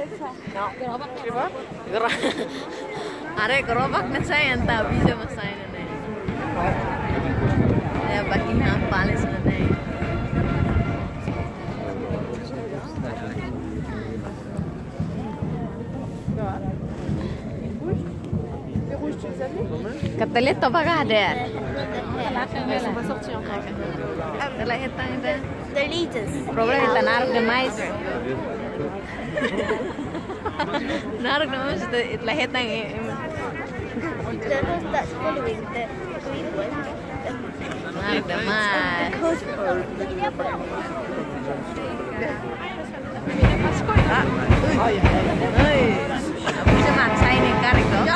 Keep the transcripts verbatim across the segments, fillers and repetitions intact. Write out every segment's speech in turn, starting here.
Are gerobak na saya entah bisa masain na. Ya Buckingham Palace na. Katalet to baga ada. The leaders. Problem itu naruh demais. Naruh demais itu lahir tang. The ones that's following the green one. Naruh demais. Oi. Bisa maksa ini karik toh.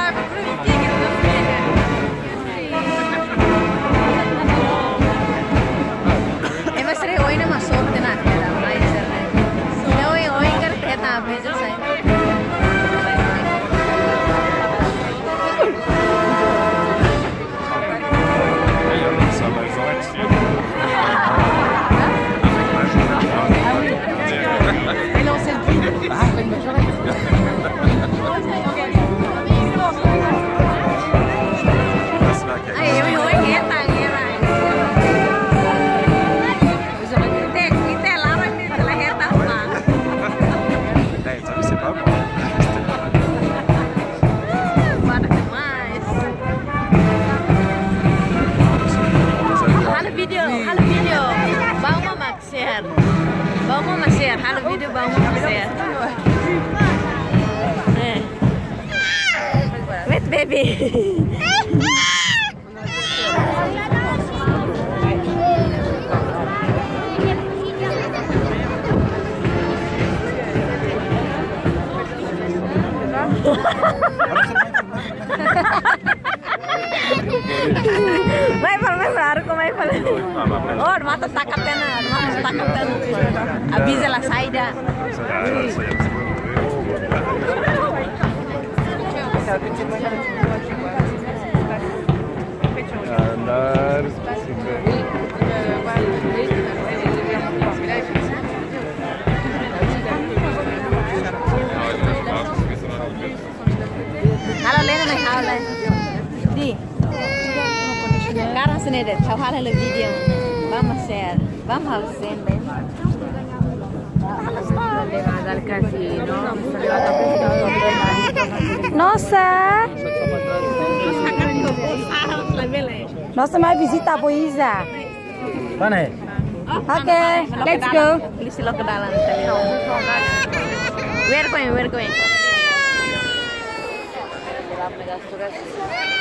Bangun masih, halo video bangun masih. Wait baby. Maipal, maipal, aku maipal. Oh, mata takap na, mata takap na. Avisa la saída. Andar. Halo Lena, mai halo. Di. Sekarang sini deh, tahu hal video. Vamos share, vamos send. Nossa! Nossa, mais visita a Boísa. Mana? Okay, let's go. Please look ke dalam. Where going? Where going?